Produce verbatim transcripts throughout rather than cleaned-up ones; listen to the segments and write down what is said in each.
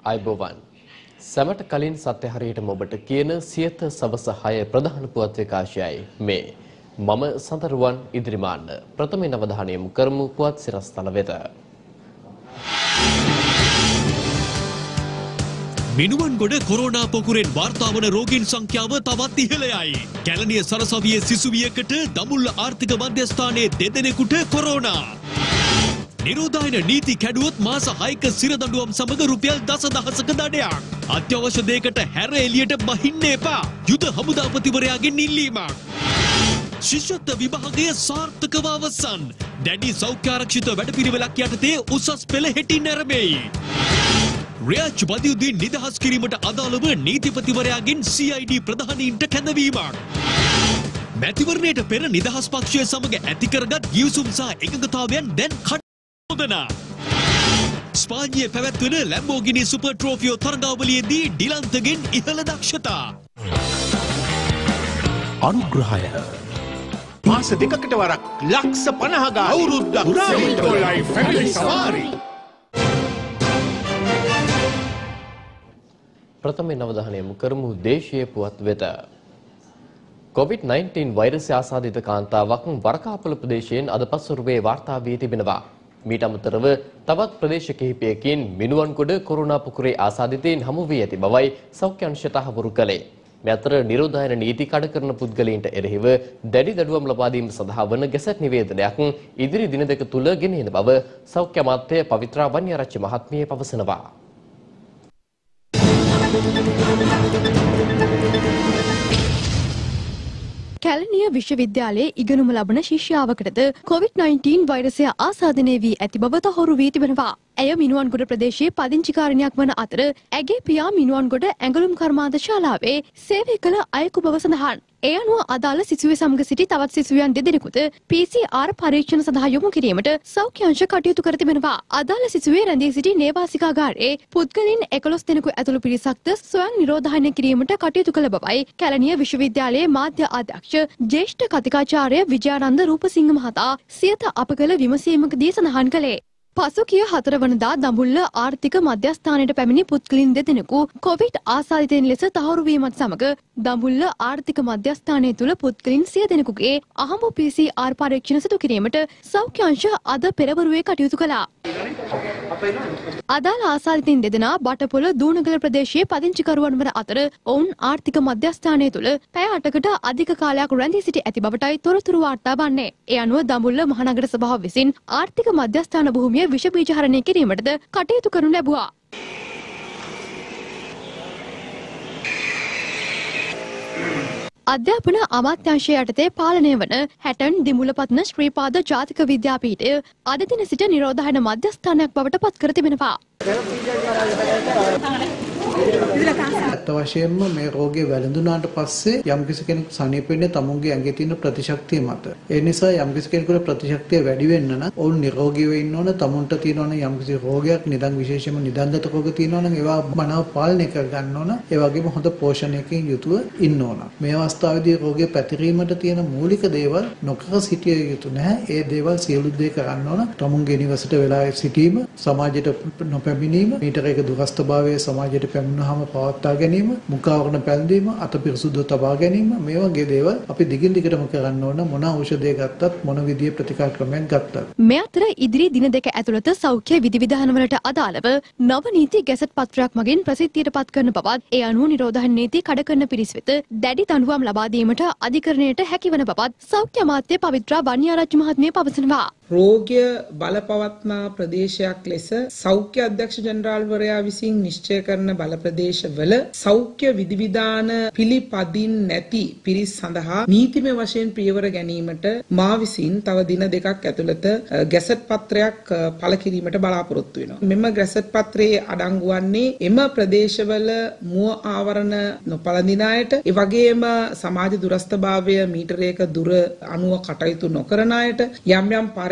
අයිබෝවන් සමට කලින් සත්‍ය හරියටම ඔබට කියන සියත සවස හය ප්‍රධාන පුවත් විකාශයයි මේ මම සඳරුවන් ඉදිරිමාන්න ප්‍රථමයෙන් අවධානය යොමු කරමු පුවත් සිරස්තල වෙත. මිනුවන්ගොඩ කොරෝනා පොකුරෙන් වාර්තා වන රෝගීන් සංඛ්‍යාව තවත් ඉහළයයි. කැලණිය සරසවියේ සිසුවියකට දඹුල්ල ආර්ථික මධ්‍යස්ථානයේ දෙදෙනෙකුට කොරෝනා. නිරෝධායන නීති කැඩුවොත් මාස හයක සිරදඬුවම් සමග රුපියල් දසදහසක දඩයක්. අත්‍යවශ්‍ය දෙයකට හැර එළියට බහින්න එපා. යුද හමුදාපතිවරයාගෙන් ඉල්ලීමක්. ශිෂ්‍යත්ව විභාගය සාර්ථකව අවසන්. දැඩි සෞඛ්‍ය ආරක්ෂිත වැඩපිළිවෙලක් යටතේ උසස් පෙළ හෙටින් නැරඹෙයි. රියාජ් බදියුද්දීන් නිදහස් කිරීමට අදාළව නීතිපතිවරයාගෙන් සී අයි ඩී ප්‍රධානීන්ට කැඳවීමක්. මැතිවරණයට පෙර නිදහස් පක්ෂය සමග ඇති කරගත් ගිවිසුම් සහ එකඟතාවයන් දැන් කඩ ස්පාඤ්ඤයේ පැවැත්වෙන ලැම්බෝගිනි සුපර් ට්‍රෝෆියෝ තරගාවලියේදී ඩිලන්තගෙන් ඉහළ දක්ෂතා. අනුග්‍රහය මාස දෙකකට වරක් ලක්ෂ පනහ ගාන අවුරුද්දක් සෙමිකොලයි ෆැමිලි සවාරි. ප්‍රථමයෙන් අවධානය යොමු කරමු දේශීය පුවත් වෙත. කොවිඩ් නයින්ටීන් වෛරසය ආසාදිත කාන්තාවක් වරකාපොළ ප්‍රදේශයෙන් අද පස්වරුවේ වාර්තා වී තිබෙනවා. මීට අමතරව තවත් ප්‍රදේශ කිහිපයකින් මිනුවන්ගොඩ කොරෝනා පුකුරේ ආසාදිතයින් හමු වී ඇති බවයි සෞඛ්‍ය අංශය තහවුරු කළේ. මේ අතර නිරෝධායන නීති කඩ කරන පුද්ගලයින්ට එරෙහිව දැඩි දඩුවම් ලබා දීම සඳහා වන ගැසට් නිවේදනයක් ඉදිරි දින දෙක තුල ගෙනෙන බව සෞඛ්‍ය අමාත්‍ය පවිත්‍රා වන්නියාරච්චි මහත්මිය පවසනවා. කැලණිය විශ්වවිද්‍යාලයේ ඉගෙනුම ලබන ශිෂ්‍යාවකටද කොවිඩ් නයින්ටීන් වෛරසය ආසාදනය වී ඇති බව තහවුරු වී තිබෙනවා. ඇය මිනුවන්ගොඩ ප්‍රදේශයේ පදිංචිකාරිනියක් වන අතර ඇගේ පියා මිනුවන්ගොඩ ඇඟලුම් කර්මාන්ත ශාලාවේ සේවය කළ අයෙකු බව සඳහන්. ඒ අනුව අදාළ සිසුවේ සමග සිටි තවත් සිසුවියන් දෙදෙනෙකුද පී සී ආර් පරීක්ෂණ සඳහා යොමු කිරීමට සෞඛ්‍ය අංශ කටයුතු කර තිබෙනවා. අදාළ සිසුවේ රැඳී සිටි නේවාසිකාගාරයේ පුද්ගලයන් එකොළොස් දෙනෙකු ඇතුළු පිරිසක්ද ස්වයං නිරෝධායනය කිරීමට කටයුතු කළ බවයි කැලණිය විශ්වවිද්‍යාලයේ මාධ්‍ය අධ්‍යක්ෂ ජ්‍යෙෂ්ඨ කතිකාචාර්ය විජයානන්ද රූපසිංහ මහතා සියත අප කළ විමසීමකදී සඳහන් කළේ. පසුගිය හතර වනදා දඹුල්ල ආර්ථික මධ්‍යස්ථානයට පැමිණි පුද්ගලයන් දෙදෙනෙකු කොවිඩ් ආසාදිතයින් ලෙස තහවුරු වීමත් සමග දඹුල්ල ආර්ථික මධ්‍යස්ථානය තුළ පුද්ගලයන් සිය දෙනෙකුගේ අහඹු පී සී ආර් පරීක්ෂණ සිදු කිරීමට සෞඛ්‍ය අංශ අද පෙරවරුවේ කටයුතු කළා. අදාළ ආසාදිතයින් දෙදෙනා බටපොළ දූණගල ප්‍රදේශයේ පදිංචිකරුවන් වන අතර ඔවුන් ආර්ථික මධ්‍යස්ථානය තුළ පැය අටකට අධික කාලයක් රැඳී සිටි ඇති බවටයි තොරතුරු වාර්තා වන්නේ. ඒ අනුව දඹුල්ල මහනගර සභාව විසින් ආර්ථික මධ්‍යස්ථාන භූමිය විෂ බීජ හරණය කිරීමටද කටයුතු කරනු ලැබුවා. අධ්‍යාපන අමාත්‍යාංශය යටතේ පාලනය වන හැටන් දිමුලපත්න ශ්‍රීපාද ජාතික විද්‍යාපීඨය අද දින සිට නිරෝධායන මධ්‍යස්ථානයක් බවට පත් කර තිබෙනවා. ඇත්ත වශයෙන්ම මේ රෝගය වැළඳුනාට පස්සේ යම්කිසි කෙනෙකු සනීප වෙන්නේ තමුන්ගේ ඇඟේ තියෙන ප්‍රතිශක්තිය මත. ඒ නිසා යම්කිසි කෙනෙකුට ප්‍රතිශක්තිය වැඩි වෙන්න නම් ඔවුන් නිරෝගීව ඉන්න ඕන. තමුන්ට තියෙනවා නම් යම්කිසි රෝගයක් නිදන් විශේෂයෙන්ම නිදන්ගත රෝග තියෙනවා නම් ඒවා මනාව පාලනය කර ගන්න ඕන. ඒ වගේම හොඳ පෝෂණයකින් යුතුව ඉන්න ඕන. මේ අවස්ථාවේදී රෝගය පැතිරීමට තියෙන මූලික දේවල් නොකර සිටිය යුතු නැහැ. ඒ දේවල් සියලු දේ කරන්න ඕන. තමුන්ගේ නිවසට වෙලා සිටීම, සමාජයට නොපැමිණීම, මීටරයක දුරස්ථභාවය සමාජයට පැමිණුනහම පවත්වා ගැනීම, මුඛාවරණ පැළඳීම, අත පිරිසුදු තබා ගැනීම, මේ වගේ දේවල් අපි දිගින් දිගටම කරන්න ඕන. මොන ඖෂධය ගත්තත් මොන විදිහේ ප්‍රතිකාර ක්‍රමයක් ගත්තත්. මේ අතර ඉදිරි දින දෙක ඇතුළත සෞඛ්‍ය විධිවිධාන වලට අදාළව නව නීති ගැසට් පත්‍රයක් මගින් ප්‍රසිද්ධියට පත් කරන බවත්, ඒ අනුව නිරෝධායන නීති කඩ කරන පිරිස් වෙත දැඩි දඬුවම් ලබා දීමට අධිකරණයට හැකිවන බවත් සෞඛ්‍ය අමාත්‍ය පවිත්‍රා වන්නියාරච්චි මහත්මිය පවසනවා. රෝගය බලපවත්නා ප්‍රදේශයක් ලෙස සෞඛ්‍ය අධ්‍යක්ෂ ජනරාල්වරයා විසින් නිශ්චය කරන බල ප්‍රදේශවල සෞඛ්‍ය විධිවිධාන පිළිපදින් නැති පිරිස් සඳහා නීතිමය වශයෙන් පියවර ගැනීමට මා විසින් තව දින දෙකක් ඇතුළත ගැසට් පත්‍රයක් පළ කිරීමට බලාපොරොත්තු වෙනවා. මෙම ගැසට් පත්‍රයේ අඩංගු වන්නේ එම ප්‍රදේශවල මුව ආවරණ නොපළඳින අයට, ඒ වගේම සමාජ දුරස්ථභාවය මීටරයක දුර අනුව කටයුතු නොකරන අයට, යම් යම් පරි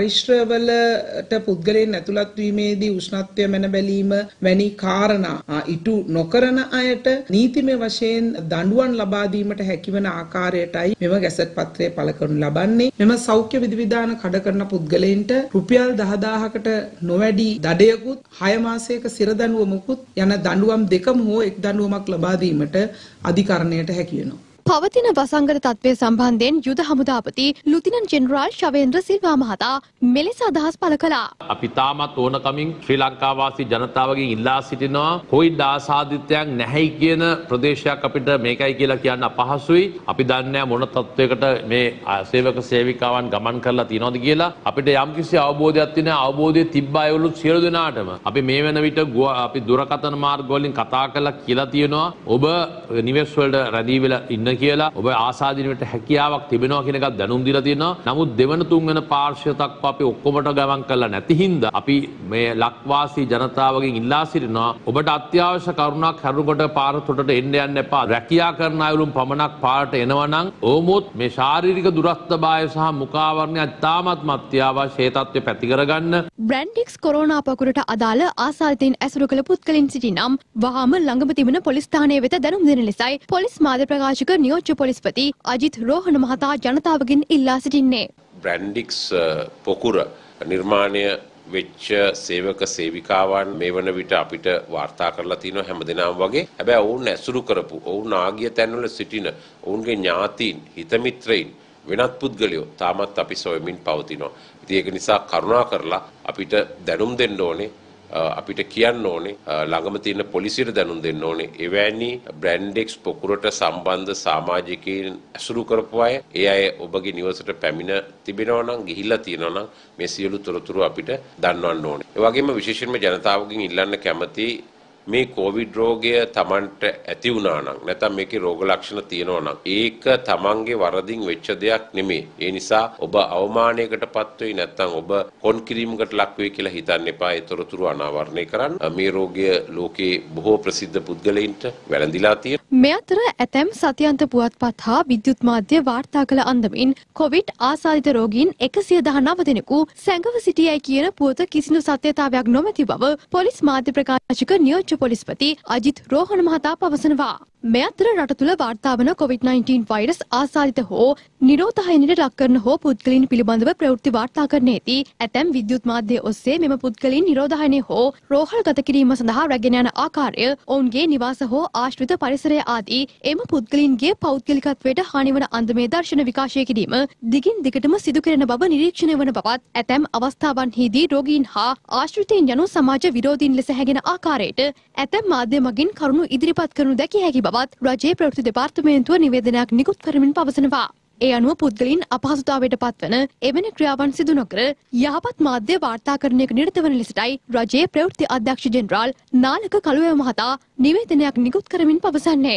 පරිශ්‍රවලට පුද්ගලයන් ඇතුළත් වීමේදී උෂ්ණත්වය මැන බැලීම වැනි කාරණා ඉටු නොකරන අයට නීතිමය වශයෙන් දඬුවම් ලබා දීමට හැකිවන ආකාරයටයි මෙම ගැසට් පත්‍රය පළ කරනු ලබන්නේ. මෙම සෞඛ්‍ය විධිවිධාන කඩ කරන පුද්ගලයන්ට රුපියල් දහදාහකට නොවැඩි දඩයකුත් හය මාසයක සිර දඬුවමකුත් යන දඬුවම් දෙකම හෝ එක් දඬුවමක් ලබා දීමට අධිකරණයට හැකි වෙනවා. පවතින වසංගත තත්ත්වය සම්බන්ධයෙන් යුද හමුදාපති ලුතිනන්ට් ජෙනරාල් ශවේන්ද්‍ර සිල්වා මහතා මෙලෙස අදහස් පළ කළා. අපි තාමත් ඕනකමින් ශ්‍රී ලංකාවාසී ජනතාවගෙන් ඉල්ලා සිටිනවා කොවිඩ් ආසාදිතයක් නැහැයි කියන ප්‍රදේශයක් අපිට මේකයි කියලා කියන්න අපහසුයි. අපි දන්නේ මොන තත්ත්වයකට මේ සේවක සේවිකාවන් ගමන් කරලා තියෙනවද කියලා. අපිට යම්කිසි අවබෝධයක් තියෙන අවබෝධය තිබ්බ අයවලු සියලු දෙනාටම අපි මේ වෙන විට අපි දුරකථන මාර්ග වලින් කතා කරලා කියලා තියෙනවා ඔබ නිවෙස් වලට රැඳී වෙලා ඉන්න කියලා ඔබ ආසාදිනවට හැකියාවක් තිබෙනවා කියන එකක් දැනුම් දීලා තියෙනවා. නමුත් දෙවන තුන්වන පාර්ශ්වය දක්වා අපි ඔක්කොමට ගමන් කරලා නැති හින්දා අපි මේ ලක්වාසී ජනතාවගෙන් ඉල්ලා සිටිනවා ඔබට අත්‍යවශ්‍ය කරුණක් හරුකොට පාර තොටට එන්න යන්න එපා. රැකියා කරන අයලුම් පමණක් පාරට එනවා නම් ඕමොත් මේ ශාරීරික දුරස්ථභාවය සහ මුඛාවරණය තාමත්ම අත්‍යවශ්‍ය ඒ තත්ත්වය පැති කරගන්න. බ්‍රැන්ඩික්ස් කොරෝනා පකුරට අදාළ ආසාදිතයින් ඇසුරු කළ පුද්ගලයන් සිටිනම් වහාම ළඟම තිබෙන පොලිස් ස්ථානය වෙත දැනුම් දෙන ලෙසයි පොලිස් මාධ්‍ය ප්‍රකාශක නියෝජ්‍ය පොලිස්පති අජිත් රෝහණ මහතා ජනතාවගෙන් ඉල්ලා සිටින්නේ. බ්‍රැන්ඩික්ස් පොකුර නිර්මාණය වෙච්ච සේවක සේවිකාවන් මේ වන විට අපිට වාර්තා කරලා තියෙනවා හැමදෙනාම වගේ. හැබැයි ඔවුන් ඇසුරු කරපු ඔවුන් ආගිය තැන්වල සිටින ඔවුන්ගේ ඥාතීන් හිතමිත්‍රයින් වෙනත් පුද්ගලයෝ තාමත් අපි සොයමින් පවතිනවා. ඉතින් ඒක නිසා කරුණා කරලා අපිට දැනුම් දෙන්න ඕනේ. අපිට කියන්න ඕනේ ළඟම තියෙන පොලිසියට දැනුම් දෙන්න ඕනේ එවැනි බ්‍රැන්ඩෙක්ස් පොකුරට සම්බන්ධ සමාජිකයින් ඇසුරු කරපු අය ඒ අය ඔබගේ නිවසට පැමිණ තිබෙනවා නම් ගිහිල්ලා තියෙනවා නම් මේ සියලු තොරතුරු අපිට දන්වන්න ඕනේ. ඒ වගේම විශේෂයෙන්ම ජනතාවගෙන් ඉල්ලන්න කැමති මේ කොවිඩ් රෝගය Tamanට ඇති වුණා නම් නැත්නම් මේකේ රෝග ලක්ෂණ තියෙනවා නම් ඒක Tamanගේ වරදින් වෙච්ච දෙයක් නෙමෙයි. ඒ නිසා ඔබ අවමානයකටපත් වෙයි නැත්නම් ඔබ කොන් කිරීමකට ලක් වෙයි කියලා හිතන්න එපා. ඒ තොරතුරු අනාවරණය කරන්න. මේ රෝගය ලෝකේ බොහෝ ප්‍රසිද්ධ පුද්ගලයින්ට වැළඳිලා තියෙනවා. මේ අතර ඇතැම් සතියන්ත පුවත්පත් හා විද්‍යුත් මාධ්‍ය වාර්තා කළ අන්දමින් කොවිඩ් ආසාදිත රෝගීන් එකසිය දහනව දෙනෙකු සැඟව සිටියයි කියන පුවත කිසිදු සත්‍යතාවයක් නොමැති බව පොලිස් මාධ්‍ය ප්‍රකාශක නියෝජ්‍ය පොලිස්පති අජිත් රෝහණ මහතා පවසනවා. මේ අතර රට තුළ වාර්තා වන කොවිඩ් නයින්ටීන් වෛරස් ආසාදිත හෝ නිරෝධායනයට ලක් කරන හෝ පුද්ගලයන් පිළිබඳව ප්‍රවෘත්ති වාර්තා කරන්නේදී ඇතැම් විද්‍යුත් මාධ්‍ය ඔස්සේ මෙම පුද්ගලයන් නිරෝධායනය හෝ රෝහල් ගත කිරීම සඳහා රැගෙන යන ආකාරය ඔවුන්ගේ නිවාස හෝ ආශ්‍රිත පරිසරය ආදී එම පුද්ගලයන්ගේ පෞද්ගලිකත්වයට හානිවන අන්දමේ දර්ශන විකාශය කිරීම දිගින් දිගටම සිදු කෙරෙන බව නිරීක්ෂණය වන බවත් ඇතැම් අවස්ථාවන්හිදී රෝගීන් හා ආශ්‍රිතයින් යනු සමාජ විරෝධීන් ලෙස හැගෙන ආකාරයට ඇතැම් මාධ්‍ය මගින් කරුණු ඉදිරිපත් කරනු දැකිය හැකි බවත් රජයේ ප්‍රවෘත්ති දෙපාර්තමේන්තුව නිවේදනයක් නිකුත් කරමින් පවසනවා. ඒ අනුව පුද්ගලයන් අපහසුතාවයට පත්වන එවැනි ක්‍රියාවන් සිදු නොකර යහපත් මාධ්‍ය වාර්තාකරණයක නිරත වන ලෙසටයි රජයේ ප්‍රවෘත්ති අධ්‍යක්ෂ ජෙනරාල් නාලක කළුවේ මහතා නිවේදනයක් නිකුත් කරමින් පවසන්නේ.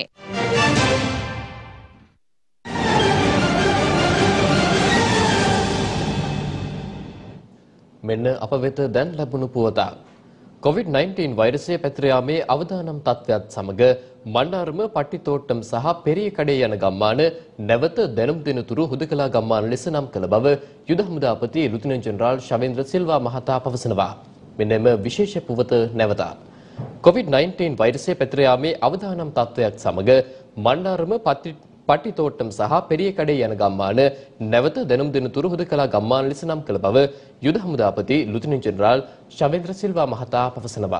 මෙන්න අප වෙත දැන් ලැබුණු පුවතක්. කොවිඩ් නයින්ටීන් වෛරසය පැතිර යාමේ අවදානම් තත්ත්වයක් සමග මණ්ඩාරම පට්ටිතෝට්ටම් සහ පෙරියකඩේ යන ගම්මාන නැවත දැනුම් දෙනතුරු හුදකලා ගම්මාන ලෙස නම් කළ බව යුද හමුදාපති ලුතිනන්ට් ජෙනරාල් ශවේන්ද්‍ර සිල්වා මහතා පවසනවා. මෙන්න මේ විශේෂ පුවත නැවත. කොවිඩ් නයින්ටීන් වෛරසය පැතිර යාමේ අවදානම් තත්ත්වයක් සමග මණ්ඩාරම පට්ටිතෝට්ටම් සහ පෙරියකඩේ යන ගම්මාන නැවත දැනුම් දෙනතුරු හුදකලා ගම්මාන ලෙස නම් කළ බව යුද හමුදාපති ලුතිනන්ට් ජෙනරාල් ශවේන්ද්‍ර සිල්වා මහතා පවසනවා.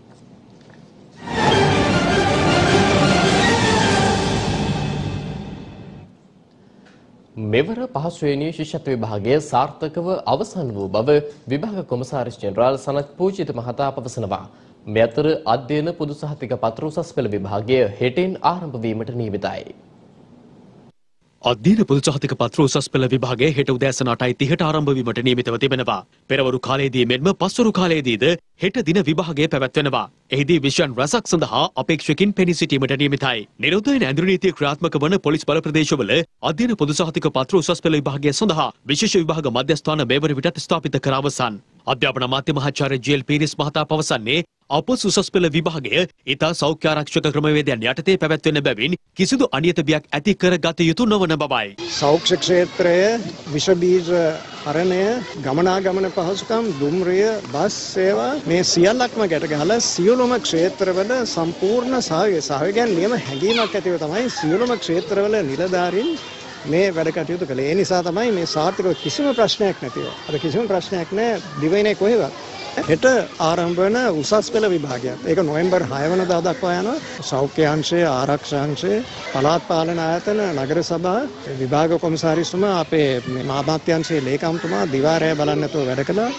මෙවර පහසුවෙනි ශිෂ්‍යත්ව විභාගය සාර්ථකව අවසන් වූ බව විභාග කොමසාරිස් ජෙනරාල් සනත් පූජිත මහතා පවසනවා. මේ අතර අධ්‍යයන පොදු සහතික පත්‍ර උසස් පෙළ විභාගය හෙටින් ආරම්භ වීමට නියමිතයි. අධ්‍යයන පොදු සහතික පත්‍ර උසස් පෙළ විභාගය හෙට උදෑසන අටයි තිහට ආරම්භ වීමට නියමිතව තිබෙනවා. පෙරවරු කාලයේදී මෙන්ම පස්වරු කාලයේදීද හෙට දින විභාගය පැවැත්වෙනවා. එහිදී විෂයන් රසක් සඳහා අපේක්ෂකින් පෙනී සිටීමට නියමිතයි. නිරෝධායන ඇඳුරු නීතිය ක්‍රියාත්මක වන පොලිස් බල ප්‍රදේශවල අධ්‍යයන පොදු සහතික පත්‍ර උසස් පෙළ විභාගය සඳහා විශේෂ විභාග මධ්‍යස්ථාන මේ වන විටත් ස්ථාපිත කර අවසන්. අධ්‍යාපන අමාත්‍ය මහාචාර්ය ජී.එල්. පීරිස් මහතා පවසන්නේ අපොස් උසස් පෙළ විභාගය ඉතා සෞඛ්‍ය ආරක්ෂක ක්‍රමවේදයන් යටතේ පැවැත්වෙන බැවින් කිසිදු අනියත බියක් ඇති කරගත යුතු නොවන බවයි. සෞඛ්‍ය ක්ෂේත්‍රය, විෂ බීජ හරණය, ගමනාගමන පහසුකම්, දුම්රිය, බස් සේවා මේ සියල්ලක්ම ගැට ගහලා සියලුම ක්ෂේත්‍රවල සම්පූර්ණ සහයෝගය සහයෝගයන් නියම හැඟීමක් ඇතිව තමයි සියලුම ක්ෂේත්‍රවල නිලධාරීන් මේ වැඩ කටයුතු කළේ. ඒ නිසා තමයි මේ සාර්ථකව කිසිම ප්‍රශ්නයක් නැතිව. අර කිසිම ප්‍රශ්නයක් නැහැ දිවයිනේ කොහෙවත්. හෙට ආරම්භ වන උසස් පෙළ විභාගයක්. ඒක නොවැම්බර් හය වෙනිදා දක්වා යනවා. සෞඛ්‍ය අංශය, ආරක්ෂා අංශය, පළාත් පාලන ආයතන, නගර සභා, විභාග කොමසාරිස්තුමා, අපේ මාධ්‍ය අංශයේ ලේකම්තුමා දිවා රැය බලන්න නැතුව වැඩ කළා.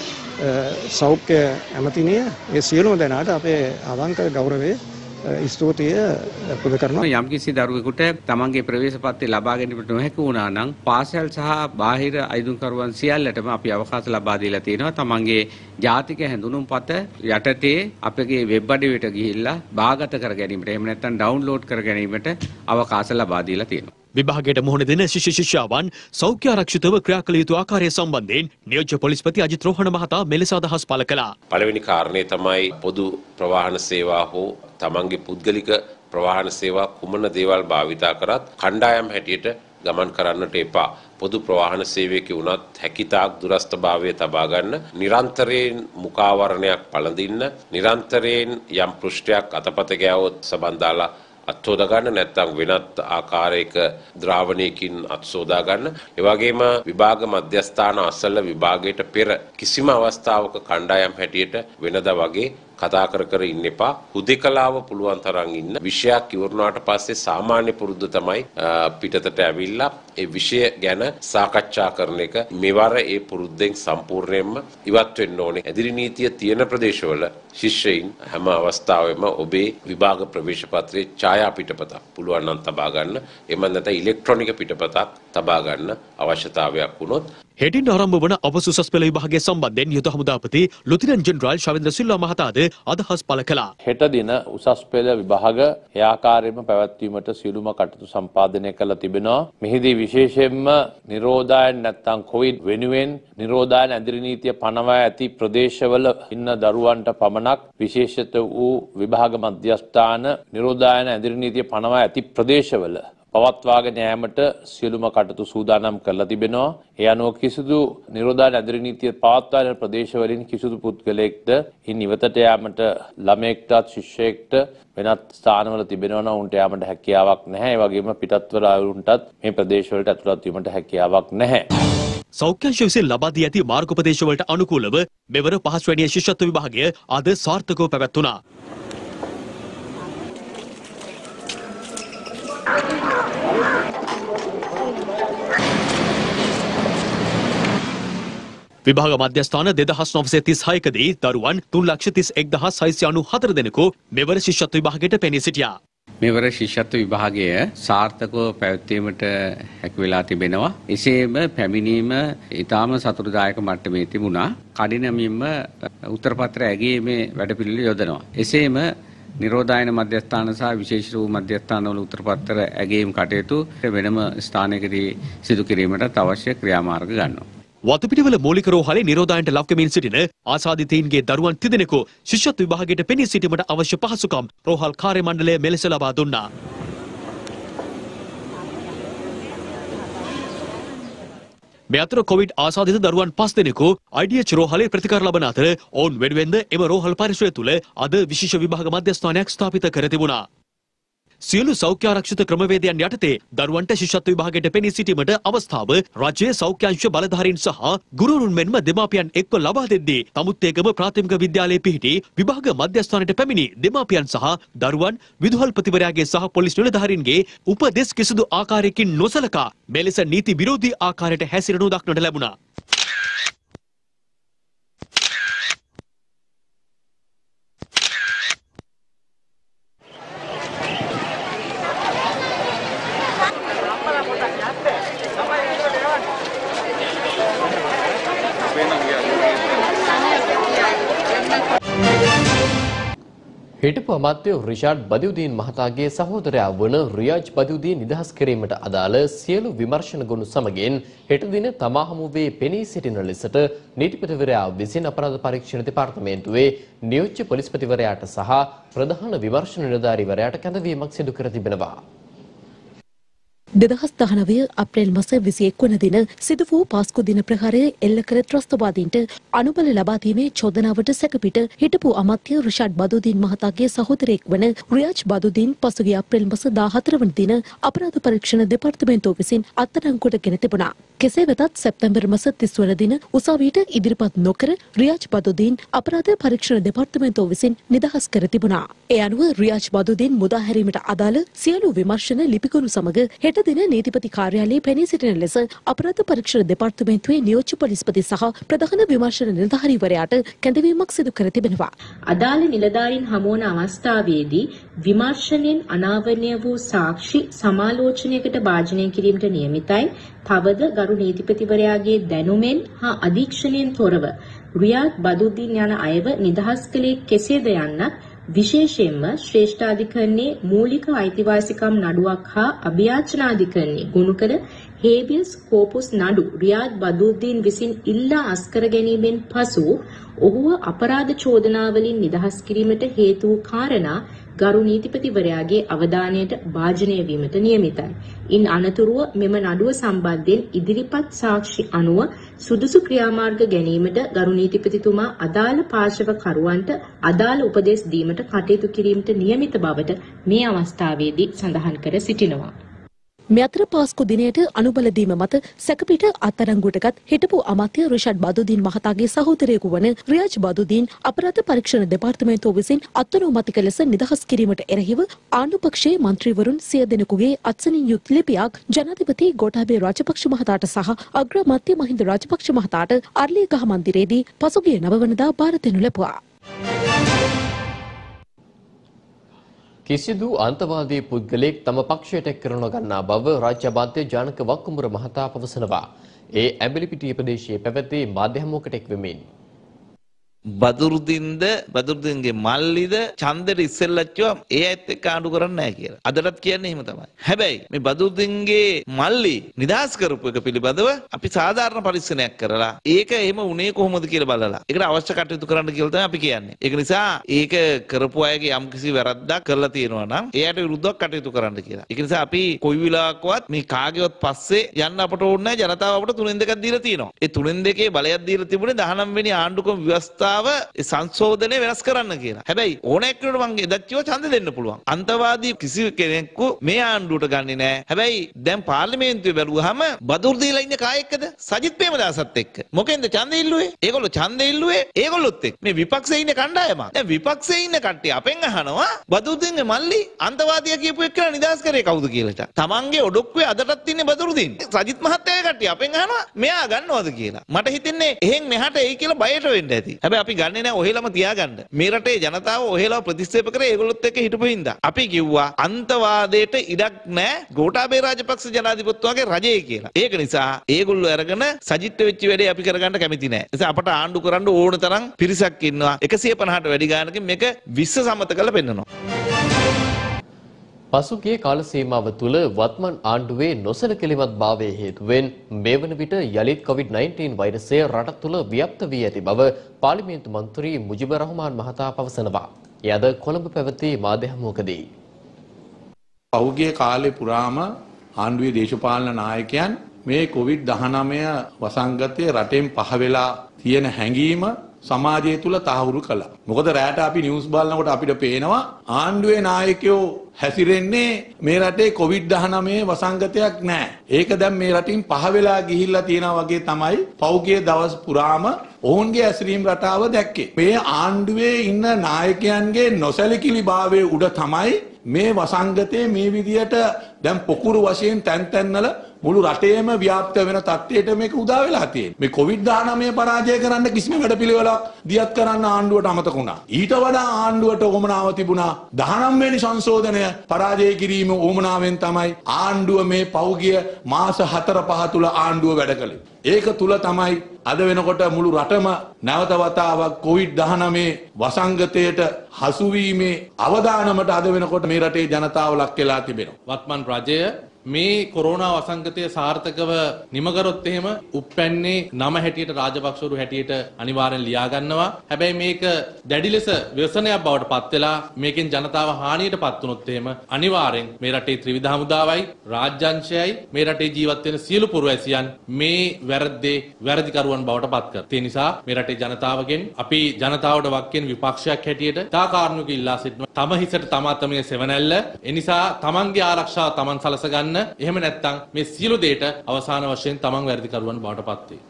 සෞඛ්‍ය ඇමතිනිය ඒ සියලුම දෙනාට අපේ අවංක ගෞරවය ස්තුතිය පුද කරනවා. යම්කිසි දරුවෙකුට තමන්ගේ ප්‍රවේශ පත්‍රය ලබා ගැනීමට නොහැකි වුණා නම් පාසල් සහ බාහිර අයිදුම්කරුවන් සියල්ලටම අපි අවකාශ ලබා දීලා තියෙනවා. තමන්ගේ ජාතික හැඳුනුම්පත යටතේ අපගේ වෙබ් අඩවියට ගිහිල්ලා බාගත කර ගැනීමට එහෙම නැත්නම් ඩවුන්ලෝඩ් කර ගැනීමට අවකාශ ලබා දීලා තියෙනවා. විභාගයට මුහුණ දෙන ශිෂ්‍ය ශිෂ්‍යාවන් සෞඛ්‍ය ආරක්ෂිතව ක්‍රියා කළ යුතු ආකාරය සම්බන්ධයෙන් නියෝජ්‍ය පොලිස්පති අජිත් රෝහණ මහතා මෙලෙස අදහස් පළ කළා. පළවෙනි කාරණේ තමයි පොදු ප්‍රවාහන සේවා හෝ තමන්ගේ පුද්ගලික ප්‍රවාහන සේවා කුමන දේවල් භාවිතා කරත් කණ්ඩායම් හැටියට ගමන් කරන්නට එපා. පොදු ප්‍රවාහන සේවයක වුණත් හැකිතාක් දුරස්ථභාවය තබා ගන්න, නිරන්තරයෙන් මුඛාවරණයක් පළඳින්න, නිරන්තරයෙන් යම් පෘෂ්ඨයක් අතපත ගෑවොත් සබන් දාලා අත්සෝදා ගන්න, නැත්නම් වෙනත් ආකාරයක ද්‍රාවණයකින් අත්සෝදා ගන්න. ඒ වගේම විභාග මධ්‍යස්ථාන අසල විභාගයට පෙර කිසිම අවස්ථාවක කණ්ඩායම් හැටියට වෙනදා වගේ කතා කර කර ඉන්න එපා. හුදෙකලාව පුළුවන් තරම් ඉන්න. විෂයක් ඉවරුනාට පස්සේ සාමාන්‍ය පුරුද්ද තමයි පිටතට ඇවිල්ලා ඒ විෂය ගැන සාකච්ඡා කරන එක. මෙවර ඒ පුරුද්දෙන් සම්පූර්ණයෙන්ම ඉවත් වෙන්න ඕනේ. ඇදිරි නීතිය තියෙන ප්‍රදේශවල ශිෂ්‍යයින් හැම අවස්ථාවෙම ඔබේ විභාග ප්‍රවේශ පත්‍රයේ ඡායා පිටපතක් පුළුවන් නම් තබා ගන්න. එමන් නැත්නම් ඉලෙක්ට්‍රොනික පිටපතක් තබා ගන්න අවශ්‍යතාවයක් වුණොත් හෙටින් ආරම්භ වන අපොස් උසස් පෙළ විභාගය සම්බන්ධයෙන් යුද හමුදාපති ලුතිනන්ට් ජෙනරාල් ශවේන්ද්‍ර සිල්වා මහතාද අදහස් පළ කළා. හෙට දින උසස් පෙළ විභාග ඒ ආකාරයෙන්ම පැවැත්වීමට සියලුම කටයුතු සම්පාදනය කළ තිබෙනවා. මෙහිදී විශේෂයෙන්ම නිරෝධායන නැත්නම් කොවිඩ් වෙනුවෙන් නිරෝධායන ඇඳිරි නීතිය පනවා ඇති ප්‍රදේශවල ඉන්න දරුවන්ට පමණක් විශේෂිත වූ විභාග මධ්‍යස්ථාන නිරෝධායන ඇඳිරි නීතිය පනවා ඇති ප්‍රදේශවල පවත්වාගෙන යාමට සියලුම කටයුතු සූදානම් කරලා තිබෙනවා. ඒ අනුව කිසිදු නිරෝධායන ඇඳිරි නීතිය පවත්වාගෙන ප්‍රදේශවලින් කිසිදු පුද්ගලයෙක්ද ඉන් ඉවතට යාමට ළමයෙක්ටත් ශිෂ්‍යයෙක්ට වෙනත් ස්ථානවල තිබෙනවා නම් උන්ට යාමට හැකියාවක් නැහැ. ඒ වගේම පිටත්වල අයුරුන්ටත් මේ ප්‍රදේශවලට ඇතුළත් වීමට හැකියාවක් නැහැ. සෞඛ්‍ය අංශ විසින් ලබා දී ඇති මාර්ගෝපදේශවලට අනුකූලව මෙවර පහසුවැනිය ශිෂ්‍යත්ව විභාගය අද සාර්ථකව පැවැත්වුණා. විභාග මධ්‍යස්ථාන දෙදහස් නවසිය තිස් හයකදී දරුවන් තුන් ලක්ෂ තිස් එක් දහස් හයසිය අනූහතර දෙනෙකු මෙවර ශිෂ්‍යත්ව විභාගයට පෙනී සිටියා. මෙවර ශිෂ්‍යත්ව විභාගය සාර්ථකව පැවැත්වීමට හැකි වෙලා තිබෙනවා. එසේම පැමිණීම ඊටාම සතුටුදායක මට්ටමේ තිබුණා. කඩිනමින්ම උත්තර පත්‍ර ඇගීමේ වැඩපිළිවෙළ යොදනවා. එසේම නිරෝධායන මධ්‍යස්ථාන සහ විශේෂ වූ මධ්‍යස්ථානවල උත්තර පත්‍ර ඇගීම් කටයුතු වෙනම ස්ථානයකදී සිදු කිරීමට අවශ්‍ය ක්‍රියාමාර්ග ගන්නවා. වතුපිටිවල මූලික රෝහලේ නිරෝධායනට ලක්වෙමින් සිටින ආසාදිතයින්ගේ දරුවන් තිදෙනෙකු ශිෂ්‍යත්ව විභාගයට පෙනී සිටීමට අවශ්‍ය පහසුකම් රෝහල් කාර්ය මණ්ඩලය මෙලෙස ලබා දුන්නා. මේ අතර කොවිඩ් ආසාදිත දරුවන් පස් දෙනෙකු ආයි ඩී එච් රෝහලේ ප්‍රතිකාර ලබන අතර ඔවුන් වෙනුවෙන්ද එම රෝහල් පරිසරය තුළ අද විශේෂ විභාග මධ්‍යස්ථානයක් ස්ථාපිත කර තිබුණා. සියලු සෞඛ්‍ය ආරක්ෂිත ක්‍රමවේදයන් යටතේ දරුවන්ට ශිෂ්‍යත්ව විභාගයට පෙනී සිටීමට අවස්ථාව රජයේ සෞඛ්‍ය අංශ බලධාරීන් සහ ගුරුවරුන් මෙන්ම දෙමාපියන් එක්ව ලබා දෙද්දී තමුත්තේගම ප්‍රාථමික විද්‍යාලයේ පිහිටි විභාග මධ්‍යස්ථානයට පැමිණි දෙමාපියන් සහ දරුවන් විදුහල්පතිවරයාගේ සහ පොලිස් නිලධාරීන්ගේ උපදෙස් කිසිදු ආකාරයකින් නොසලකා මෙලෙස නීති විරෝධී ආකාරයට හැසිරෙනු දක්නට ලැබුණා. Thank you. හිටපු අමාත්‍ය රිෂාඩ් බදියුදීන් මහතාගේ සහෝදරයා වන රියාජ් බදියුදීන් නිදහස් කිරීමට අදාළ සියලු විමර්ශන ගොනු සමගින් හෙට දින තමා හමුවේ පෙනී සිටින ලෙසට නීතිපතිවරයා විසින් අපරාධ පරීක්ෂණ දෙපාර්තමේන්තුවේ නියෝජ්‍ය පොලිස්පතිවරයාට සහ ප්‍රධාන විමර්ශන නිලධාරීවරයාට කැඳවීමක් සිදු කර තිබෙනවා. දෙදහස් දහනවය අප්‍රේල් මස විසි එක් වන දින සිදු වූ පාස්කු දින ප්‍රහාරය එල්ල කර ත්‍රස්තවාදීන්ට අනුබල ලබා දීමේ චෝදනාවට සැකපිට හිටපු අමාත්‍ය රිෂාඩ් බදුදීන් මහතාගේ සහෝදරයෙක් වන රියාජ් බදුදීන් පසුගිය අප්‍රේල් මස දාහතර වන දින අපරාධ පරීක්ෂණ දෙපාර්තමේන්තුව විසින් අත්අඩංගුවට ගෙන තිබුණා. කෙසේ වෙතත් සැප්තැම්බර් මස තිස් වන දින උසාවියට ඉදිරිපත් නොකර රියාජ් බදුදීන් අපරාධ පරීක්ෂණ දෙපාර්තමේන්තුව විසින් නිදහස් කර තිබුණා. ඒ අනුව රියාජ් බදුදීන් මුදා හැරීමට අදාළ සියලු විමර්ශන ලිපිගොනු සමග හෙට දින නීතිපති කාර්යාලයේ පෙනී සිටින ලෙස අපරාධ පරීක්ෂණ දෙපාර්තමේන්තුවේ නියෝජ්‍ය පොලිස්පති සහ ප්‍රධාන විමර්ශන නිලධාරීවරයාට කැඳවීමක් සිදු කර තිබෙනවා. අදාළ නිලධාරීන් හමුවන අවස්ථාවේදී විමර්ශනයෙන් අනාවරණය වූ සාක්ෂි සමාලෝචනයකට භාජනය කිරීමට නියමිතයි. තවද ගරු නීතිපතිවරයාගේ දැනුමෙන් හා අධීක්ෂණයෙන් තොරව රියාඩ් බදුද්දීන් යන අයව නිදහස් කළේ කෙසේද යන්නත් විශේෂයෙන්ම ශ්‍රේෂ්ඨාධිකරණයේ මූලික අයිතිවාසිකම් නඩුවක් හා අභියාචනාධිකරණයේ ගොනු කර හේබියස් කෝපස් නඩු රියාඩ් බදුද්දීන් විසින් ඉල්ලා අස්කර ගැනීමෙන් පසු ඔහුව අපරාධ චෝදනාවලින් නිදහස් කිරීමට හේතු වූ කාරණා ගරු නීතිපතිවරයාගේ අවධානයට භාජනය වීමට නියමිතයි. ඉන් අනතුරුව මෙම නඩුව සම්බන්ධයෙන් ඉදිරිපත් සාක්ෂි අනුව සුදුසු ක්‍රියාමාර්ග ගැනීමට ගරු නීතිපතිතුමා අදාළ පාර්ශව කරුවන්ට අදාළ උපදෙස් දීමට කටයුතු කිරීමට නියමිත බවට මේ අවස්ථාවේදී සඳහන් කර සිටිනවා. මේ අතර පාස්කු දිනයට අනුබල දීම මත සැකපිට අත්අඩංගුවටගත් හිටපු අමාත්‍ය රිෂාඩ් බදුදීන් මහතාගේ සහෝදරයෙකු වන රියාජ් බදුදීන් අපරාධ පරීක්ෂණ දෙපාර්තමේන්තුව විසින් අත්අනුමතික ලෙස නිදහස් කිරීමට එරෙහිව ආණ්ඩුපක්ෂයේ මන්ත්‍රීවරුන් සිය දෙනෙකුගේ අත්සනින් යුත් ලිපියක් ජනාධිපති ගෝඨාභය රාජපක්ෂ මහතාට සහ අග්‍රාමාත්‍ය මහින්ද රාජපක්ෂ මහතාට අර්ලියගහ මන්දිරයේදී පසුගිය නව වනදා බාර දෙනු ලැබුවා. කිසිදු අන්තවාදී පුද්ගලයෙක් තම පක්ෂයට එක් කර නොගන්නා බව රාජ්‍ය අමාත්‍ය ජානක වක්කුඹුර මහතා පවසනවා. ඒ ඇඹිලිපිටිය ප්‍රදේශයේ පැවති මාධ්‍ය හමුවකට එක් වෙමින් බදුරුදින්ද බදුරුදින්ගේ මල්ලිද ඡන්දෙට ඉස්සෙල්ලච්චව ඒ ඇත්ත එක්ක ආණ්ඩු කරන්නේ නැහැ කියලා. අදටත් කියන්නේ එහෙම තමයි. හැබැයි මේ බදුරුදින්ගේ මල්ලි නිදහස් කරපු එක පිළිබඳව අපි සාධාරණ පරීක්ෂණයක් කරලා ඒක එහෙම උනේ කොහොමද කියලා බලලා ඒකට අවශ්‍ය කටයුතු කරන්න කියලා තමයි අපි කියන්නේ. ඒක නිසා ඒක කරපු අයගේ යම්කිසි වැරද්දක් කරලා තියෙනවා නම් එයාට විරුද්ධව කටයුතු කරන්න කියලා. ඒක නිසා අපි කොයි වෙලාවකවත් මේ කාගේවත් පස්සේ යන්න අපට ඕනේ නැහැ. ජනතාව අපට තුනෙන් දෙකක් දීලා තියෙනවා. ඒ තුනෙන් දෙකේ බලයක් දීලා තිබුණේ දහනවය වෙනි ආණ්ඩුක්‍රම ව්‍යවස්ථාව සංශෝධනය වෙනස් කරන්න කියලා. හැබැයි ඕනෑක් කෙනෙකුට මං එදච්චිව ඡන්ද දෙන්න පුළුවන්. අන්තවාදී කිසි කෙනෙක්ව මේ ආණ්ඩුවට ගන්නේ නැහැ. හැබැයි දැන් පාර්ලිමේන්තුවේ බැලුවාම බදුරුදීලා ඉන්නේ කායෙක්ද? සජිත් ප්‍රේමදාසත් එක්ක. මොකෙන්ද ඡන්ද ඉල්ලුවේ? ඒගොල්ලෝ ඡන්ද ඉල්ලුවේ ඒගොල්ලොත් එක්ක. මේ විපක්ෂයේ ඉන්න කණ්ඩායම. දැන් විපක්ෂයේ ඉන්න කට්ටිය අපෙන් අහනවා බදුරුදීන්ගේ මල්ලි අන්තවාදියා කියපු එක කියලා නිදහස් කරේ කවුද කියලා. තමන්ගේ ඔඩොක්කුවේ අදටත් ඉන්නේ බදුරුදීන්. සජිත් මහත්තයාගේ කට්ටිය අපෙන් අහනවා මෙයා ගන්නවද කියලා. මට හිතෙන්නේ එහෙන් මෙහාට එයි කියලා බයට වෙන්න ඇති. හැබැයි අපි ගන්නේ නැහැ ඔහෙලම තියාගන්න. මේ රටේ ජනතාව ඔහෙලව ප්‍රතික්ෂේප කරේ ඒගොල්ලොත් එක්ක හිටපු හින්දා. අපි කිව්වා අන්තවාදයට ඉඩක් නැහැ ගෝඨාභය රාජපක්ෂ ජනාධිපතිතුමාගේ රජයේ කියලා. ඒක නිසා ඒගොල්ලෝ අරගෙන සජිත් වෙච්ච වැඩේ අපි කරගන්න කැමති නැහැ. ඒ නිසා අපට ආණ්ඩු කරන්න ඕන තරම් පිරිසක් ඉන්නවා. එකසිය පනහට වැඩි ගානකින් මේක විශ්ව සම්මත කරලා පෙන්නනවා. පසුගිය කාල සීමාව තුළ වත්මන් ආණ්ඩුවේ නොසලකලිමත් භාවයේ හේතුවෙන් මේ වන විට යළිත් කොවිඩ් නයින්ටීන් වෛරසය රට තුළ ව්‍යාප්ත වී ඇති බව පාර්ලිමේන්තු මන්ත්‍රී මුජිබ රහමාන් මහතා පවසනවා. එය අද කොළඹ පැවති මාධ්‍ය හමුවකදී. පෞද්ගලික කාලේ පුරාම ආණ්ඩුවේ දේශපාලන නායකයන් මේ කොවිඩ් දහනවය වසංගතය රටෙන් පහ වෙලා තියෙන හැඟීම සමාජය තුල තහවුරු කළා. මොකද රැට අපි නිවුස් බලනකොට අපිට පේනවා ආණ්ඩුවේ නායකයෝ හැසිරෙන්නේ මේ රටේ කොවිඩ් දහනවය වසංගතයක් නැහැ. ඒක දැන් මේ රටින් පහ වෙලා ගිහිල්ලා තියෙනවා වගේ තමයි පෞද්ගලික දවස් පුරාම ඔවුන්ගේ ඇසිරීම් රටාව දැක්කේ. මේ ආණ්ඩුවේ ඉන්න නායකයන්ගේ නොසැලකිලිභාවයේ උඩ තමයි මේ වසංගතයේ මේ විදියට දැන් පොකුරු වශයෙන් තැන් තැන්වල මුළු රටේම ව්‍යාප්ත වෙන තත්ත්වයට මේක උදා වෙලා තියෙන්නේ. මේ කොවිඩ් දහනවය පරාජය කරන්න කිසිම වැඩපිළිවෙලක් දියත් කරන්න ආණ්ඩුවට අමතක වුණා. ඊට වඩා ආණ්ඩුවට උවමනාව තිබුණා දහනවය වෙනි සංශෝධනය පරාජය කිරීම උවමනාවෙන් තමයි ආණ්ඩුව මේ පෞගිය මාස හතර පහ තුල ආණ්ඩුව වැඩ කළේ. ඒක තුල තමයි අද වෙනකොට මුළු රටම නැවත වතාවක් කොවිඩ් දහනවය වසංගතයට හසුවීමේ අවදානමට අද වෙනකොට මේ රටේ ජනතාව ලක් වෙලා තිබෙනවා. වත්මන් රජය මේ කොරෝනා වසංගතය සාර්ථකව නිම කරොත් එහෙම උප්පැන්නේ නම හැටියට රාජපක්ෂවරු හැටියට අනිවාර්යෙන් ලියා ගන්නවා. හැබැයි මේක දැඩි ලෙස ව්‍යසනයක් බවට පත් වෙලා මේකෙන් ජනතාව හානියට පත් වුණොත් එහෙම අනිවාර්යෙන් මේ රටේ ත්‍රිවිධ හමුදාවයි රාජ්‍යංශයයි මේ රටේ ජීවත් වෙන සියලු පුරවැසියන් මේ වැරද්දේ වැරදිකරුවන් බවට පත් කරනවා. ඒ නිසා මේ රටේ ජනතාවගෙන් අපි ජනතාවට වක්කෙන් විපක්ෂයක් හැටියට තා කාරණුක ඉල්ලා සිටිනවා. තම හිසට තමා තමගේ සෙවණැල්ල. ඒ නිසා තමන්ගේ ආරක්ෂාව තමන් සලස ගන්න. එහෙම නැත්නම් මේ සියලු දේට අවසාන වශයෙන් තමන් වැරදිකරුවන් බවට පත් වේ.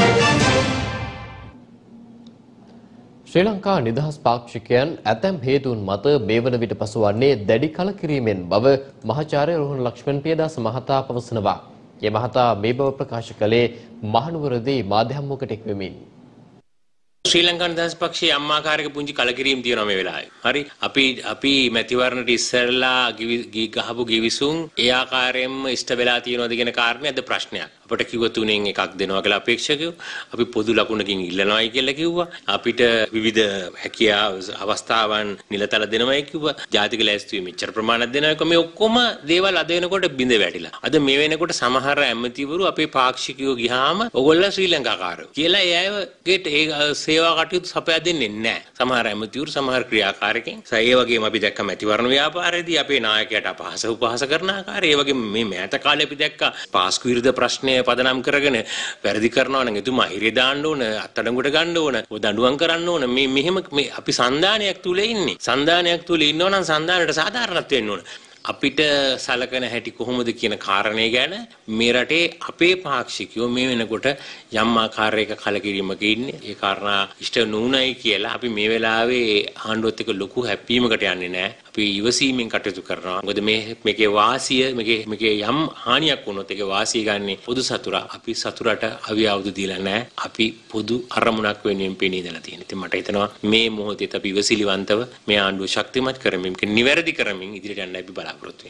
ශ්‍රී ලංකා නිදහස් පාක්ෂිකයන් ඇතැම් හේතුන් මත මේ වන විට පසුවන්නේ දැඩි කලකිරීමෙන් බව මහාචාර්ය රෝහණ ලක්ෂ්මන් පියදාස මහතා පවසනවා. ඒ මහතා මේ බව ප්‍රකාශ කළේ මහනුවරදී මාධ්‍ය හමුවකට එක් වෙමින්. ශ්‍රී ලංකා නිදහස් පක්ෂයේ අම්මාකාරක පුංචි කලකිරීම තියෙනවා මේ වෙලාවේ. හරි අපි අපි මැතිවරණට ඉස්සරලා ගහපු ගිවිසුම් ඒ ආකාරයෙන්ම ඉෂ්ට වෙලා තියෙනවද කියන කාරණේ අද ප්‍රශ්නයක්. අපිට කිව්ව තුනෙන් එකක් දෙනවා කියලා අපේක්ෂකයෝ. අපි පොදු ලකුණකින් ඉල්ලනවායි කියලා කිව්වා. අපිට විවිධ හැකියා අවස්ථාවන් නිලතල දෙනවායි කිව්වා. ජාතික ලැයිස්තුවේ මෙච්චර ප්‍රමාණයක් දෙනවා කිව්වා. මේ ඔක්කොම දේවල් අද වෙනකොට බිඳ වැටිලා. අද මේ වෙනකොට සමහර ඇමතිවරු අපේ පාක්ෂිකයෝ ගියාම ඔයගොල්ලෝ ශ්‍රී ලංකාකාරයෝ කියලා ඒ අයගේ ඒ සේවා කටයුතු සපයා දෙන්නේ නැහැ. සමහර ඇමතිවරු සමහර ක්‍රියාකාරකෙන් ඒ වගේම අපි දැක්ක මැතිවරණ ව්‍යාපාරයේදී අපේ නායකයාට අපහාස උපහාස කරන ආකාරය. ඒ වගේම මේ මෑත කාලේ අපි දැක්ක පාස්කු විරුද්ධ ප්‍රශ්නය පදනම් කරගෙන වැරදි කරනවා නම් එතුමා හිරේ දාන්න ඕන, අත්අඩංගුවට ගන්න ඕන, දඬුවම් කරන්න ඕන. මේ මෙහෙම මේ අපි සන්දානයක් තුල ඉන්නේ. සන්දානයක් තුල ඉන්නවා නම් සන්දානයට සාධාරණත්වය වෙන්න ඕන. අපිට සලකන හැටි කොහොමද කියන කාරණේ ගැන මේ රටේ අපේ පාක්ෂිකයෝ මේ වෙනකොට යම් ආකාරයක කලකිරීමක ඉන්නේ. ඒ කාරණා ඉෂ්ට නුනයි කියලා අපි මේ වෙලාවේ ආණ්ඩුවත් එක්ක ලොකු හැප්පීමකට යන්නේ නැහැ. අපි ඉවසීමෙන් කටයුතු කරනවා. මොකද මේ මේකේ වාසිය මේකේ මේකේ යම් හානියක් වුණොත් ඒකේ වාසිය ගන්න පොදු සතුරා. අපි සතුරට අවියවුදු දීලා නැහැ. අපි පොදු අරමුණක් වෙනුවෙන් පෙනී ඉඳලා තියෙනවා. ඉතින් මට හිතෙනවා මේ මොහොතේත් අපි ඉවසිලිවන්තව මේ ආණ්ඩුව ශක්තිමත් කරමින් මේක නිවැරදි කරමින් ඉදිරියට යන්න අපි බලාපොරොත්තු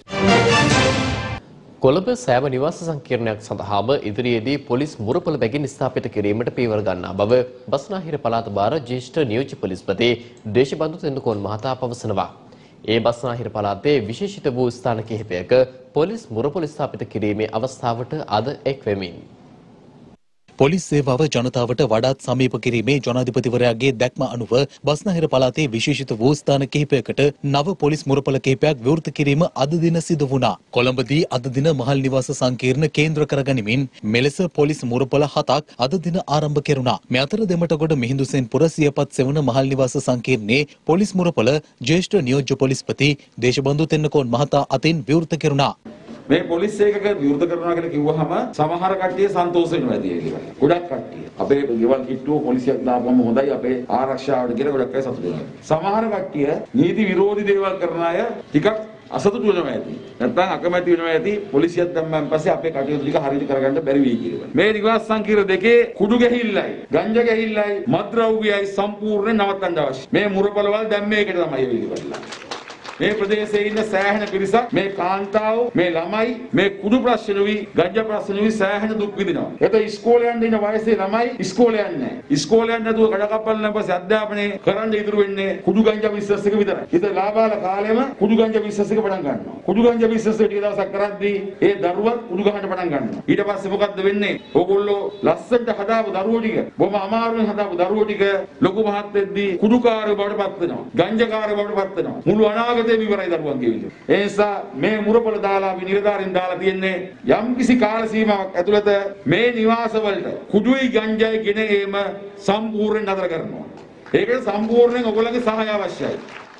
කොළඹ සෑම නිවාස සංකීර්ණයක් සඳහාම ඉදිරියේදී පොලිස් මුරපොළ බැගින් ස්ථාපිත කිරීමට පියවර ගන්නා බව බස්නාහිර පළාත භාර ජ්‍යෙෂ්ඨ නියෝජ්‍ය පොලිස්පති දේශබන්දු තෙන්නකෝන් මහතා පවසනවා. ඒ බස්නාහිර පළාතේ විශේෂිත වූ ස්ථාන කිහිපයක පොලිස් මුරපොළ ස්ථාපිත කිරීමේ අවස්ථාවට අද එක් වෙමින් පොලිස් සේවාව ජනතාවට වඩාත් සමීප කිරීමේ ජනාධිපතිවරයාගේ දැක්ම අනුව බස්නාහිර පළාතේ විශේෂිත වූ ස්ථාන කිහිපයකට නව පොලිස් මුරපොළ කිහිපයක් විවෘත කිරීම අද දින සිදු වුණා. කොළඹදී අද දින මහල් නිවාස සංකීර්ණ කේන්ද්‍ර කරගනිමින් මෙලෙස පොලිස් මුරපොළ හතක් අද දින ආරම්භ කෙරුණා. මේ අතර දෙමටගොඩ මිහිඳුසෙන්පුර සියපත් සෙවන මහල් නිවාස සංකීර්ණයේ පොලිස් මුරපොළ ජ්‍යෙෂ්ඨ නියෝජ්‍ය පොලිස්පති දේශබන්දු තෙන්නකෝන් මහතා අතින් විවෘත කෙරුණා. මේ පොලිස් ඒකක විවෘත කරනවා කියලා කිව්වහම සමහර කට්ටිය සන්තෝෂ වෙනවා කියලා. ගොඩක් කට්ටිය. අපේ ගෙවල් කිට්ටුව පොලිසියක් දාපුවම හොඳයි අපේ ආරක්ෂාවට කියලා ගොඩක් අය සතුටු වෙනවා. සමහර කට්ටිය නීති විරෝධී දේවල් කරන අය ටිකක් අසතුටු වෙනවා ඇති. නැත්නම් අකමැති වෙනවා ඇති පොලිසියක් දැම්මන් පස්සේ අපේ කටයුතු ටික හරියට කරගන්න බැරි වෙයි කියලා. මේ නිවාස සංකීර්ණ දෙකේ කුඩු ගැහිල්ලයි, ගංජා ගැහිල්ලයි, මත්ද්‍රව්‍යයි සම්පූර්ණයෙන් නවත්තන්න අවශ්‍යයි. මේ මුරපොළවල් දැන් මේකට තමයි වෙන්නේ. මේ ප්‍රදේශයේ ඉන්න සෑහෙන පිරිසක් මේ කාන්තාව මේ ළමයි මේ කුඩු ප්‍රශ්න වී ගංජා ප්‍රශ්න වී සෑහෙන දුක් විඳිනවා. ඒත ඉස්කෝලේ යන්න ඉන්න වයසේ ළමයි ඉස්කෝලේ යන්නේ නැහැ. ඉස්කෝලේ යන්න නැතුව කඩකප්පල් නැපස්සේ අධ්‍යාපනය කරන්න ඉදිරි වෙන්නේ කුඩු ගංජා බිස්නස් එක විතරයි. ඉතින් ලාබාල කාලෙම කුඩු ගංජා බිස්නස් එක පටන් ගන්නවා. කුඩු ගංජා බිස්නස් එක ටික දවසක් කරද්දී ඒ දරුවත් කුඩු ගහන්න පටන් ගන්නවා. ඊට පස්සේ මොකද්ද වෙන්නේ? ඕගොල්ලෝ ලස්සනට හදාපු දරුවෝ ටික බොහොම අමාරුවෙන් හදාපු දරුවෝ ටික ලොකු මහත් වෙද්දී කුඩුකාරයෝ බවට පත් වෙනවා. ගංජාකාරයෝ බවට පත් වෙනවා. මුළු අනාගතේ විවරයි දරුවන්ගේ විදිහට. ඒ නිසා මේ මුරපොළ දාලා අපි නිලධාරීන් දාලා තියන්නේ යම්කිසි කාල සීමාවක් ඇතුළත මේ නිවාසවලට කුඩුයි ගංජායි ගෙන ඒම සම්පූර්ණයෙන් නතර කරනවා. ඒකට සම්පූර්ණයෙන් ඔයගොල්ලන්ගේ සහාය අවශ්‍යයි.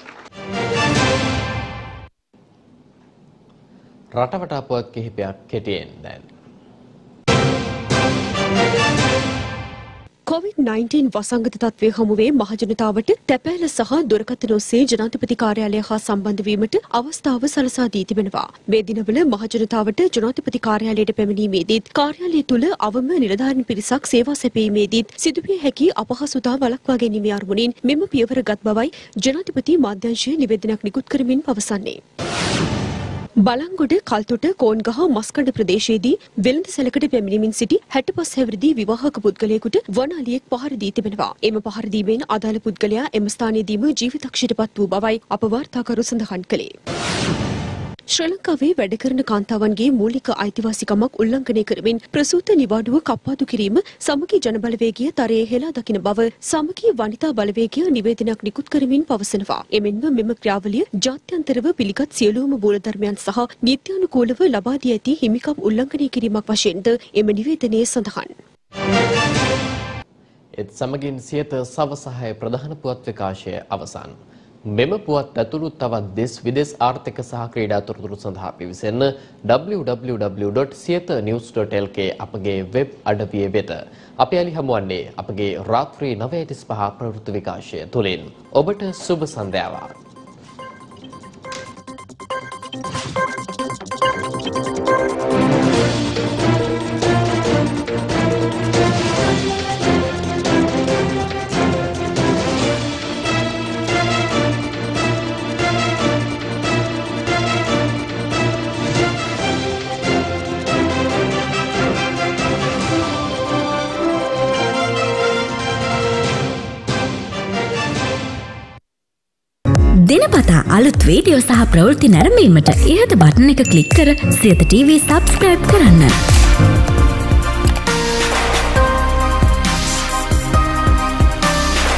රටවටා පුවත් කිහිපයක් කෙටියෙන් දැන්. කොවිඩ් නයින්ටීන් වසංගත තත්ත්වය හමුවේ මහජනතාවට තැපෑල සහ දුරකථන ඔස්සේ ජනාධිපති කාර්යාලය හා සම්බන්ධ වීමට අවස්ථාව සලසා දී තිබෙනවා. මේ දිනවල මහජනතාවට ජනාධිපති කාර්යාලයට පැමිණීමේදීත් කාර්යාලය තුළ අවම නිලධාරීන් පිරිසක් සේවා සැපයීමේදීත් සිදුවිය හැකි අපහසුතා වළක්වා ගැනීමේ අරමුණින් මෙම පියවර ගත් බවයි ජනාධිපති මාධ්‍යංශය නිවේදනයක් නිකුත් කරමින් පවසන්නේ. බලංගොඩ කල්තොට කෝන්ගහ මස්කඩ ප්‍රදේශයේදී වෙළඳ සැලකට පැමිණීමෙන් සිටි හැටපස් හැවිරිදි විවාහක පුද්ගලයෙකුට වනාලියෙක් පහර දී තිබෙනවා. එම පහර දීමෙන් අදාළ පුද්ගලයා එම ස්ථානයේදීම ජීවිතක්ෂයටපත් වූ බවයි අප වාර්තාකරු සඳහන් කළේ. ශ්‍රී ලංකාවේ වැඩ කරන කාන්තාවන්ගේ මූලික අයිතිවාසිකමක් උල්ලංඝනය කරමින් ප්‍රසූත නිවාඩුව කප්පාදු කිරීම සමගි ජනබලවේගය තරයේ හෙලා දකින බව සමගි වනිතා බලවේගය නිවේදනයක් නිකුත් කරමින් පවසනවා. එමෙන්ම මෙම ක්‍රියාවලිය ජාත්‍යන්තරව පිළිගත් සියලුම මූලධර්මයන් සහ නීත්‍යානුකූලව ලබා දී ඇති හිමිකම් උල්ලංඝනය කිරීමක් වශයෙන්ද එම නිවේදනයේ සඳහන්. ඒත් සමගින් සියත සවසහය ප්‍රධාන පුවත් විකාශය අවසන්. මෙම පුවත් ඇතුළු තවත් දෙස් විදෙස් ආර්ථික සහ ක්‍රීඩා තොරතුරු සඳහා පිවිසෙන්න W W W dot Siyatha news dot L K අපගේ වෙබ් අඩවිය වෙත. අපි අලි හමුවන්නේ අපගේ රාත්‍රී නවය තිස් පහ ප්‍රවෘත්ති විකාශය තුළින්. ඔබට සුබ සන්ධ්‍යාවක්. දිනපතා අලුත් වීඩියෝ සහ ප්‍රවෘත්ති නැරඹීමට ඉහත බටන් එක ක්ලික් කර සියත ටීවී සබ්ස්ක්‍රයිබ් කරන්න.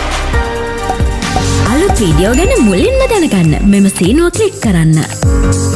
අලුත් වීඩියෝ ගැන මුලින්ම දැනගන්න මෙම සීනුව ක්ලික් කරන්න.